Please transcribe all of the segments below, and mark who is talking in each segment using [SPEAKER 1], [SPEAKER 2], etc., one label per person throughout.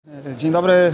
[SPEAKER 1] Dzień dobry.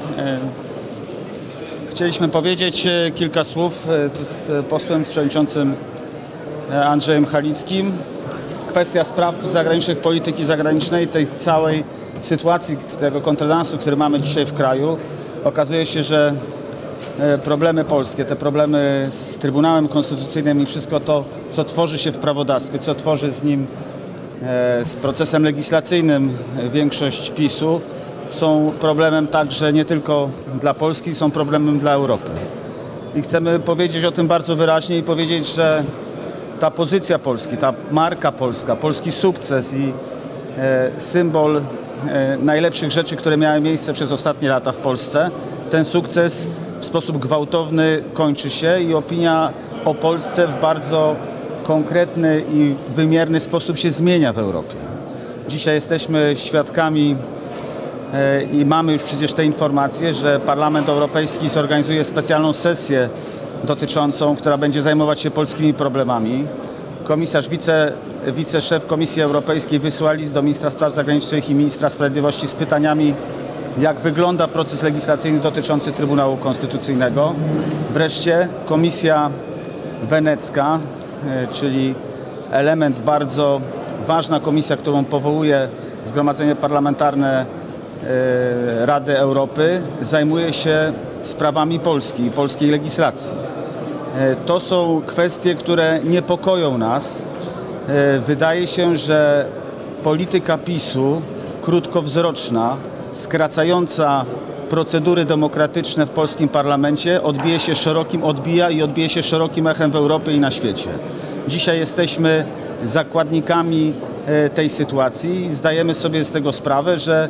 [SPEAKER 1] Chcieliśmy powiedzieć kilka słów z posłem przewodniczącym Andrzejem Halickim. Kwestia spraw zagranicznych, polityki zagranicznej, tej całej sytuacji, tego kontradansu, który mamy dzisiaj w kraju. Okazuje się, że problemy polskie, te problemy z Trybunałem Konstytucyjnym i wszystko to, co tworzy się w prawodawstwie, co tworzy z nim, z procesem legislacyjnym większość PiS-u, są problemem także nie tylko dla Polski, są problemem dla Europy. I chcemy powiedzieć o tym bardzo wyraźnie i powiedzieć, że ta pozycja Polski, ta marka polska, polski sukces i symbol najlepszych rzeczy, które miały miejsce przez ostatnie lata w Polsce, ten sukces w sposób gwałtowny kończy się i opinia o Polsce w bardzo konkretny i wymierny sposób się zmienia w Europie. Dzisiaj jesteśmy świadkami i mamy już przecież te informacje, że Parlament Europejski zorganizuje specjalną sesję dotyczącą, która będzie zajmować się polskimi problemami. Komisarz, wiceszef Komisji Europejskiej wysłał list do ministra spraw zagranicznych i ministra sprawiedliwości z pytaniami, jak wygląda proces legislacyjny dotyczący Trybunału Konstytucyjnego. Wreszcie Komisja Wenecka, czyli element bardzo ważna komisja, którą powołuje Zgromadzenie Parlamentarne Rady Europy, zajmuje się sprawami Polski i polskiej legislacji. To są kwestie, które niepokoją nas. Wydaje się, że polityka PiS-u, krótkowzroczna, skracająca procedury demokratyczne w polskim parlamencie, odbija się szerokim echem w Europie i na świecie. Dzisiaj jesteśmy zakładnikami tej sytuacji i zdajemy sobie z tego sprawę, że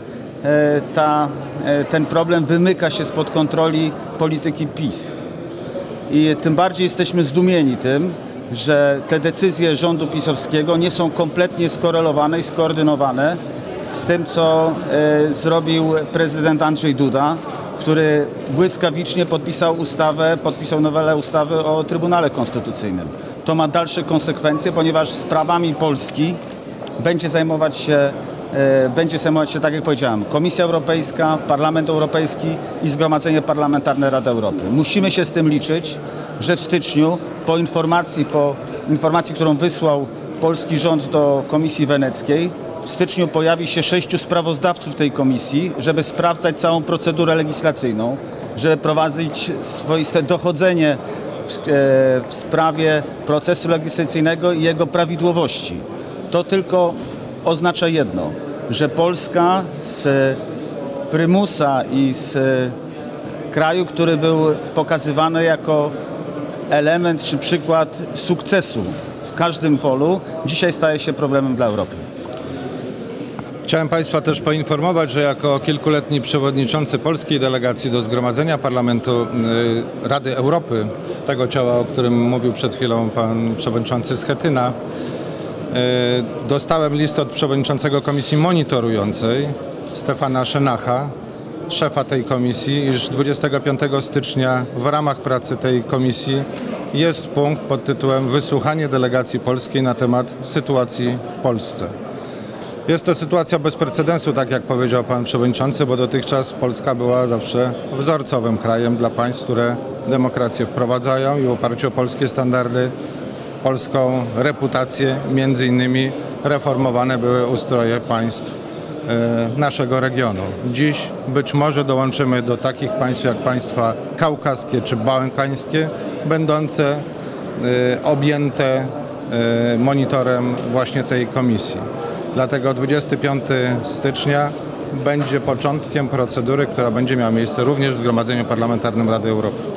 [SPEAKER 1] ten problem wymyka się spod kontroli polityki PiS. I tym bardziej jesteśmy zdumieni tym, że te decyzje rządu pisowskiego nie są kompletnie skorelowane i skoordynowane z tym, co zrobił prezydent Andrzej Duda, który błyskawicznie podpisał nowelę ustawy o Trybunale Konstytucyjnym. To ma dalsze konsekwencje, ponieważ sprawami Polski będzie zajmować się, tak jak powiedziałem, Komisja Europejska, Parlament Europejski i Zgromadzenie Parlamentarne Rady Europy. Musimy się z tym liczyć, że w styczniu po informacji, którą wysłał polski rząd do Komisji Weneckiej, w styczniu pojawi się 6 sprawozdawców tej komisji, żeby sprawdzać całą procedurę legislacyjną, żeby prowadzić swoiste dochodzenie w sprawie procesu legislacyjnego i jego prawidłowości. To tylko oznacza jedno, że Polska z prymusa i z kraju, który był pokazywany jako element czy przykład sukcesu w każdym polu, dzisiaj staje się problemem dla Europy.
[SPEAKER 2] Chciałem Państwa też poinformować, że jako kilkuletni przewodniczący polskiej delegacji do Zgromadzenia Parlamentu Rady Europy, tego ciała, o którym mówił przed chwilą pan przewodniczący Schetyna, dostałem list od przewodniczącego komisji monitorującej Stefana Szenacha, szefa tej komisji, iż 25 stycznia w ramach pracy tej komisji jest punkt pod tytułem Wysłuchanie delegacji polskiej na temat sytuacji w Polsce. Jest to sytuacja bez precedensu, tak jak powiedział pan przewodniczący, bo dotychczas Polska była zawsze wzorcowym krajem dla państw, które demokrację wprowadzają i w oparciu o polskie standardy, polską reputację, między innymi reformowane były ustroje państw naszego regionu. Dziś być może dołączymy do takich państw jak państwa kaukaskie czy bałkańskie, będące objęte monitorem właśnie tej komisji. Dlatego 25 stycznia będzie początkiem procedury, która będzie miała miejsce również w Zgromadzeniu Parlamentarnym Rady Europy.